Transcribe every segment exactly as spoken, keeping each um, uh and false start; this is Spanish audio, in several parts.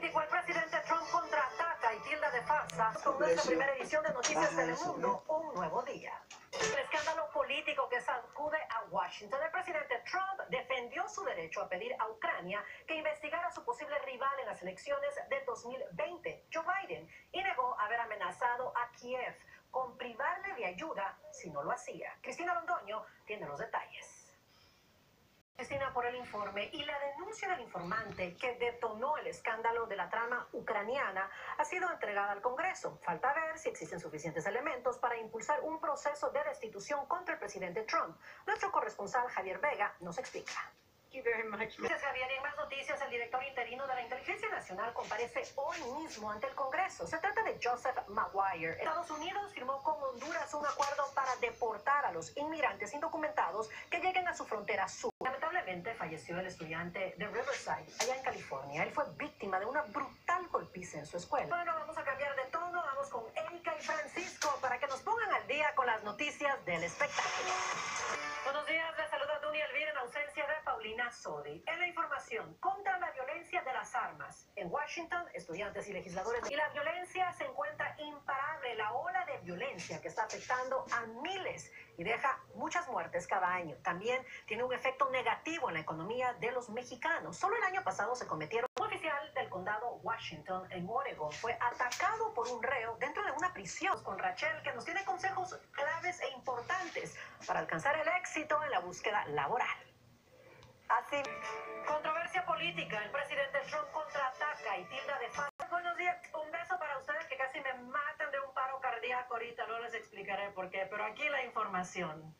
político, el presidente Trump contraataca y tilda de farsa con nuestra primera edición de Noticias Telemundo, un nuevo día. El escándalo político que sacude a Washington. El presidente Trump defendió su derecho a pedir a Ucrania que investigara a su posible rival en las elecciones del dos mil veinte, Joe Biden, y negó haber amenazado a Kiev con privarle de ayuda si no lo hacía. Cristina Londoño tiene los detalles. Cristina, por el informe y la denuncia del informante que detonó el escándalo de la trama ucraniana ha sido entregada al Congreso. Falta ver si existen suficientes elementos para impulsar un proceso de destitución contra el presidente Trump. Nuestro corresponsal Javier Vega nos explica. Gracias, Javier. Y en más noticias, el director interino de la Inteligencia Nacional comparece hoy mismo ante el Congreso. Se trata de Joseph Maguire. Estados Unidos firmó con Honduras un acuerdo para deportar a los inmigrantes indocumentados que lleguen a su frontera sur. Lamentablemente falleció el estudiante de Riverside, allá en California. Él fue víctima de una brutal golpiza en su escuela. Bueno, vamos a cambiar de tono. Vamos con Erika y Francisco para que nos pongan al día con las noticias del espectáculo. Buenos días, les saluda Duny Elvira en ausencia de Paulina Sodi. En la información, contra la violencia de las armas. En Washington, estudiantes y legisladores. Y la violencia se encuentra imparable. La ola de violencia que está afectando a miles y deja muchas muertes cada año. También tiene un efecto negativo en la economía de los mexicanos. Solo el año pasado se cometieron. Un oficial del condado Washington, en Oregon, fue atacado por un reo dentro de una prisión. Con Rachel, que nos tiene consejos claves e importantes para alcanzar el éxito en la búsqueda laboral. Así, controversia política. El presidente Trump contraataca y tilda de falsa. Buenos días. Un beso para ustedes que casi me matan de un paro cardíaco ahorita. No les explicaré por qué, pero aquí la información.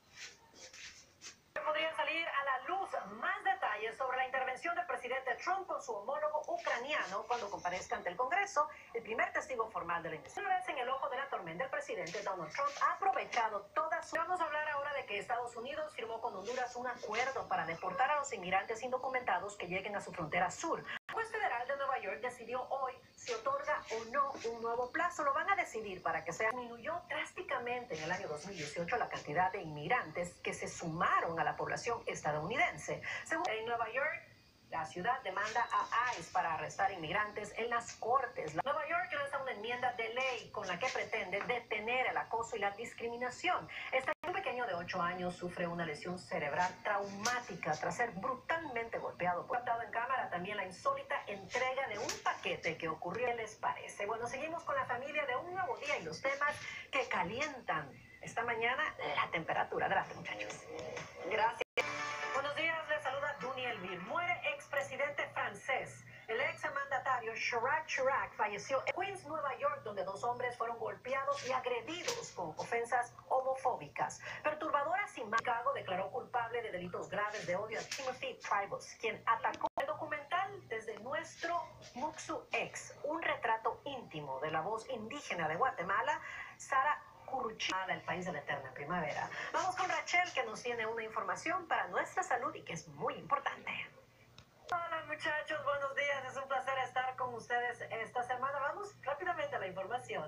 Podrían salir a la luz más detalles sobre la intervención del presidente Trump con su homólogo ucraniano cuando comparezca ante el Congreso, el primer testigo formal de la investigación. Una vez en el ojo de la tormenta, el presidente Donald Trump ha aprovechado toda su... Vamos a hablar ahora de que Estados Unidos firmó con Honduras un acuerdo para deportar a los inmigrantes indocumentados que lleguen a su frontera sur. El juez federal de Nueva York decidió hoy si otorga o no un nuevo plazo. Lo van a decidir para que se disminuyó drásticamente en el año dos mil dieciocho la cantidad de inmigrantes que se sumaron a la población estadounidense. Según en Nueva York, la ciudad demanda a ICE para arrestar inmigrantes en las cortes. La Nueva York lanza una enmienda de ley con la que pretende detener el acoso y la discriminación. Este un pequeño de ocho años sufre una lesión cerebral traumática tras ser brutalmente golpeado. Captado en cámara también la insólita entrega de un paquete que ocurrió. ¿Qué les parece? Bueno, seguimos con la familia de un nuevo día y los temas que calientan esta mañana la temperatura. Gracias, muchachos. Gracias. Buenos días, les saluda Duny Elvira. Muere expresidente francés. El ex mandatario Jacques Chirac falleció en Queens, Nueva York, donde dos hombres fueron golpeados y agredidos con ofensas homofóbicas. Perturbadora sin más. Chicago declaró culpable de delitos graves de odio a Timothy Tribus, quien atacó el documental Desde Nuestro Muxu Ex, un retrato íntimo de la voz indígena de Guatemala, Sara Curruchiada, el país de la eterna primavera. Vamos con Rachel, que nos tiene una información para nuestra salud y que es muy importante. Hola muchachos, buenos días. Es un placer estar con ustedes esta semana. Vamos rápidamente a la información.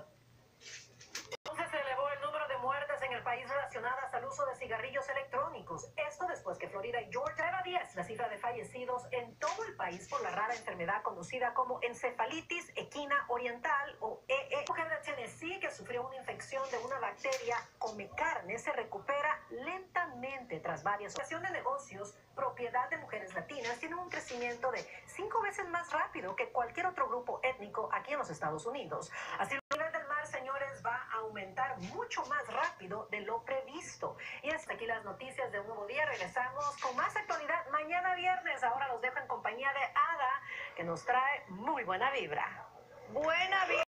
Entonces se elevó el número de muertes en el país relacionadas al uso de cigarrillos electrónicos. Esto después que Florida y Georgia era diez la cifra de fallecidos en todo el país por la rara enfermedad conocida como encefalitis equina oriental o E E. La mujer de Tennessee que sufrió una infección de una bacteria come carne se recupera lentamente tras varias operaciones de negocios. Propiedad de mujeres latinas tiene un crecimiento de cinco veces más rápido que cualquier otro grupo étnico aquí en los Estados Unidos. Así el nivel del mar, señores, va a aumentar mucho más rápido de lo previsto. Y hasta aquí las noticias de un nuevo día. Regresamos con más actualidad mañana viernes. Ahora los dejo en compañía de Ada, que nos trae muy buena vibra. Buena vibra.